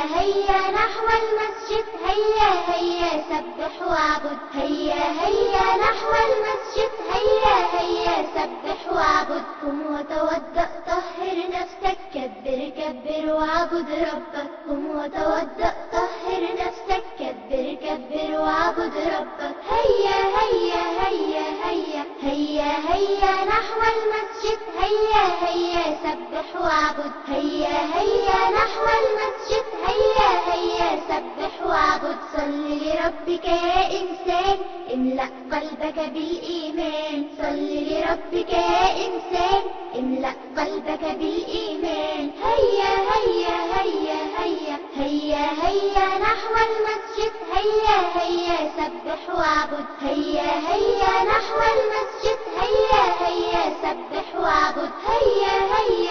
هيا نحو المسجد، هيا هيا سبح واعبد، هيا هيا نحو المسجد، هيا هيا سبح واعبد. قم وتوضأ طهر نفسك، كبر كبر واعبد ربك. قم وتوضأ طهر نفسك، كبر كبر واعبد ربك. هيا هيا هيا هيا هيا هيا نحو المسجد، هيا هيا سبح واعبد، هيا هيا نحو المسجد، هيا هيا سبح واعبد. صل لربك يا إنسان، املأ قلبك بالإيمان. صل لربك يا إنسان، املأ قلبك بالإيمان. هيا هيا هيا هيا هيا هيا نحو المسجد، هيا هيا سبح واعبد، هيا هيا نحو المسجد، هيا هيا سبح واعبد. هيا هيا